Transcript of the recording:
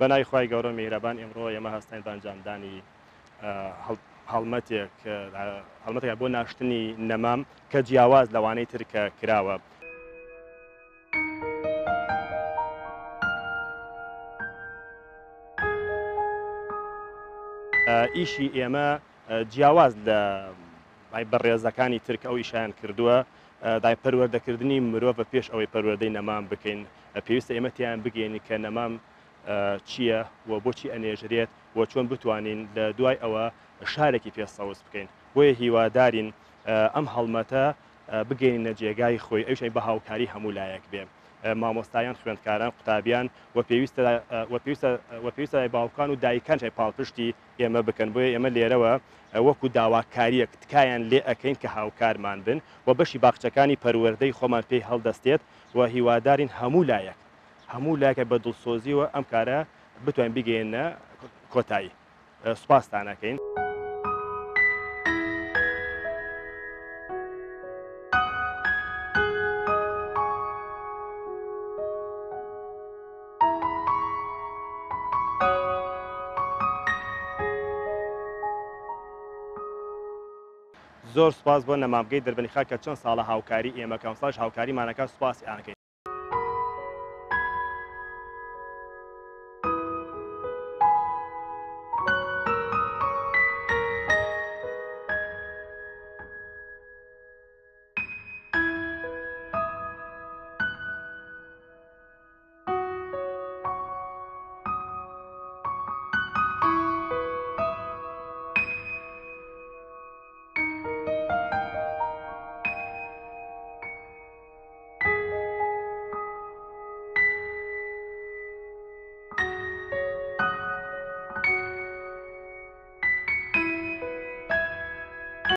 بەناوی خوای گەورە میهرەبان ئێمڕۆ ئێمە هەستین بە ئەنجامدانی هەڵمەتێک بۆ ناشتنی نەمام کە جیاواز لەوانەی تر کە کراوە. ئیشی ئێمە جیاواز لە بەڕێزەکانی ترک ئەو ئیشیان کردووە، دای پەروەردەکردنی مرۆڤ بە پێش ئەوەی پەروەردەی نەمام بکەین. پێویستە ئێمە تیان بگەینی کە نەمام چییە و بۆچی ئەنێژرێت و چۆن بتوانین لە دوای ئەوە شارێکی پێسەوز بکەین. بۆیە هیوادارین ئەم هەڵمەتە بگەینە جێگای خۆی، ئەوشەی بە هاوکاری هەموو لایەک بێ، مامۆستایان، خوێندکاران، قوتابیان و پێویستە باوکان و دایکانشای پاڵپشتی ئێمە بکەن. بۆیە ئێمە لێرەوە وەکو داواکاریەک تکایان لێ ئەەکەین کە هاوکارمان بن و بەشی باخچەکانی پەروەردەی خۆمان پێی هەڵدەستێت و هیوادارین هەموو لایەکە بە دڵسۆزیەوە ئەم کارە بتوانین بگەینە کۆتایی. سوپاستانەکەین. زۆر سوپاس بۆ نەمامگەی دەربەنیخا کە چەند ساڵە هاوکاری ئێمەکەم ساڵش هاوکاریمانەکە سوپاسیانەکەین.